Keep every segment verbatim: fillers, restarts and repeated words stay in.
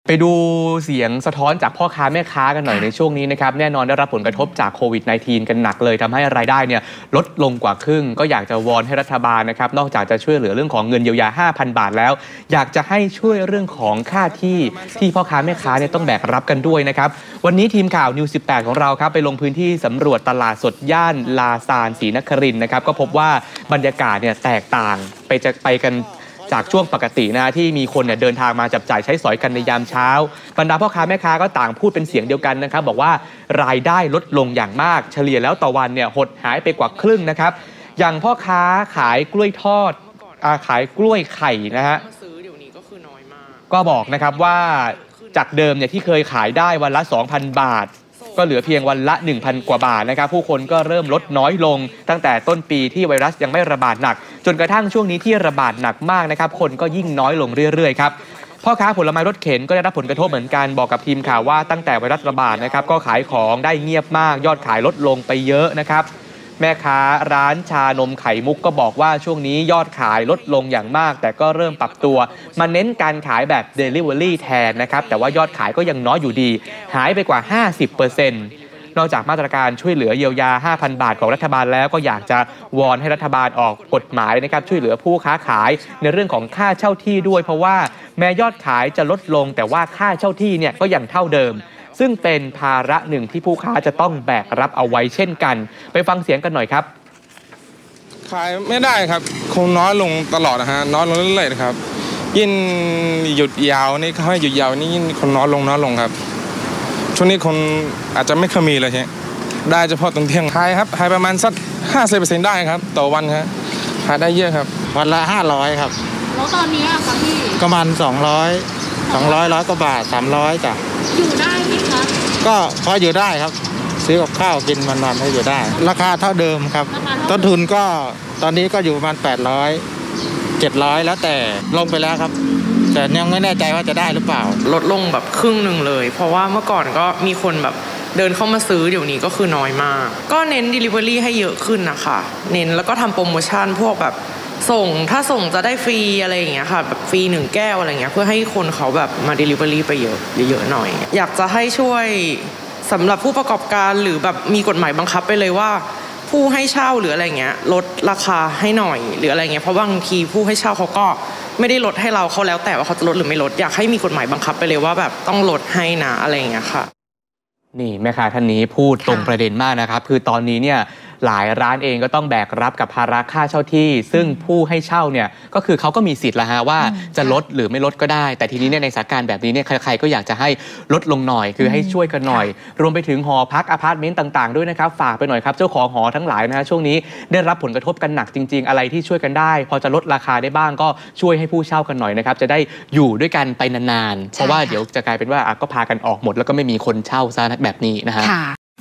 ไปดูเสียงสะท้อนจากพ่อค้าแม่ค้ากันหน่อยในช่วงนี้นะครับแน่นอนได้รับผลกระทบจากโควิด สิบเก้า กันหนักเลยทำให้รายได้เนี่ยลดลงกว่าครึ่งก็อยากจะวอนให้รัฐบาลนะครับนอกจากจะช่วยเหลือเรื่องของเงินเยียวยา ห้าพัน บาทแล้วอยากจะให้ช่วยเรื่องของค่าที่ที่พ่อค้าแม่ค้าเนี่ยต้องแบกรับกันด้วยนะครับวันนี้ทีมข่าวนิวสิบแปดของเราครับไปลงพื้นที่สำรวจตลาดสดย่านลาซานศรีนครินทร์นะครับก็พบว่าบรรยากาศเนี่ยแตกต่างไปจะไปกันจากช่วงปกตินะที่มีคนเนี่ยเดินทางมาจับจ่ายใช้สอยกันในยามเช้าบรรดาพ่อค้าแม่ค้าก็ต่างพูดเป็นเสียงเดียวกันนะครับบอกว่ารายได้ลดลงอย่างมากเฉลี่ยแล้วต่อวันเนี่ยหดหายไปกว่าครึ่งนะครับอย่างพ่อค้าขายกล้วยทอดขายกล้วยไข่นะฮะก็บอกนะครับว่าจากเดิมเนี่ยที่เคยขายได้วันละ สองพัน บาทก็เหลือเพียงวันละ หนึ่งพัน กว่าบาทนะครับผู้คนก็เริ่มลดน้อยลงตั้งแต่ต้นปีที่ไวรัสยังไม่ระบาดหนักจนกระทั่งช่วงนี้ที่ระบาดหนักมากนะครับคนก็ยิ่งน้อยลงเรื่อยๆครับพ่อค้าผลไม้รถเข็นก็ได้รับผลกระทบเหมือนกันบอกกับทีมข่าวว่าตั้งแต่ไวรัสระบาดนะครับก็ขายของได้เงียบมากยอดขายลดลงไปเยอะนะครับแม่ค้าร้านชานมไข่มุกก็บอกว่าช่วงนี้ยอดขายลดลงอย่างมากแต่ก็เริ่มปรับตัวมาเน้นการขายแบบ Delivery แทนนะครับแต่ว่ายอดขายก็ยังน้อยอยู่ดีหายไปกว่า ห้าสิบเปอร์เซ็นต์ นอกจากมาตรการช่วยเหลือเยียวยา ห้าพัน บาทของรัฐบาลแล้วก็อยากจะวอนให้รัฐบาลออกกฎหมายนะครับช่วยเหลือผู้ค้าขายในเรื่องของค่าเช่าที่ด้วยเพราะว่าแม้ยอดขายจะลดลงแต่ว่าค่าเช่าที่เนี่ยก็ยังเท่าเดิมซึ่งเป็นภาระหนึ่งที่ผู้ค้าจะต้องแบกรับเอาไว้เช่นกันไปฟังเสียงกันหน่อยครับขายไม่ได้ครับคงน้อยลงตลอดนะฮะน้อยลงเรื่อยๆครับยิ่งหยุดยาวนี่เขาให้หยุดยาวนี่ยิ่งคนน้อยลงน้อยลงครับช่วงนี้คนอาจจะไม่เคยมีเลยใช่ได้เฉพาะตรงเที่ยงขายครับขายประมาณสักห้าสิบเปอร์เซ็นต์ได้ครับต่อวันครับขายได้เยอะครับวันละห้าร้อยครับแล้วตอนนี้อะคะพี่ประมาณสองร้อยสองร้อยร้อยกว่าบาทสามร้อยจ้ะอยู่ได้ไหมคะก็พออยู่ได้ครับซื้อกับข้าวกินวันๆให้อยู่ได้ราคาเท่าเดิมครับต้นทุนก็ตอนนี้ก็อยู่ประมาณแปดร้อยเจ็ดร้อยแล้วแต่ลงไปแล้วครับแต่ยังไม่แน่ใจว่าจะได้หรือเปล่าลดลงแบบครึ่งหนึ่งเลยเพราะว่าเมื่อก่อนก็มีคนแบบเดินเข้ามาซื้อเดี๋ยวนี้ก็คือน้อยมากก็เน้น Delivery ให้เยอะขึ้นนะคะเน้นแล้วก็ทำโปรโมชั่นพวกแบบส่งถ้าส่งจะได้ฟรีอะไรอย่างเงี้ยค่ะแบบฟรีหนึ่งแก้วอะไรเงี้ยเพื่อให้คนเขาแบบมา Delivery ไปเยอะเยอะๆหน่อยอยากจะให้ช่วยสำหรับผู้ประกอบการหรือแบบมีกฎหมายบังคับไปเลยว่าผู้ให้เช่าหรืออะไรเงี้ยลดราคาให้หน่อยหรืออะไรเงี้ยเพราะบางทีผู้ให้เช่าเขาก็ไม่ได้ลดให้เราเขาแล้วแต่ว่าเขาจะลดหรือไม่ลดอยากให้มีกฎหมายบังคับไปเลยว่าแบบต้องลดให้นะอะไรอย่างเงี้ยค่ะนี่แม่ค้าท่านนี้พูดตรงประเด็นมากนะครับคือตอนนี้เนี่ยหลายร้านเองก็ต้องแบกรับกับภาระค่าเช่าที่ซึ่งผู้ให้เช่าเนี่ยก็คือเขาก็มีสิทธิ์ละฮะว่าจะลดหรือไม่ลดก็ได้แต่ทีนี้เนี่ยในสถานการณ์แบบนี้เนี่ยใครๆก็อยากจะให้ลดลงหน่อยคือให้ช่วยกันหน่อยรวมไปถึงหอพักอพาร์ตเมนต์ต่างๆด้วยนะครับฝากไปหน่อยครับเจ้าของหอทั้งหลายนะฮะช่วงนี้ได้รับผลกระทบกันหนักจริงๆอะไรที่ช่วยกันได้พอจะลดราคาได้บ้างก็ช่วยให้ผู้เช่ากันหน่อยนะครับจะได้อยู่ด้วยกันไปนานๆเพราะว่าเดี๋ยวจะกลายเป็นว่าก็พากันออกหมดแล้วก็ไม่มีคนเช่าซะแบบนี้นะฮะ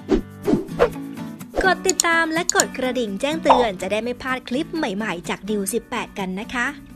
กดติดตามและกดกระดิ่งแจ้งเตือนจะได้ไม่พลาดคลิปใหม่ๆจากดิวสิบแปดกันนะคะ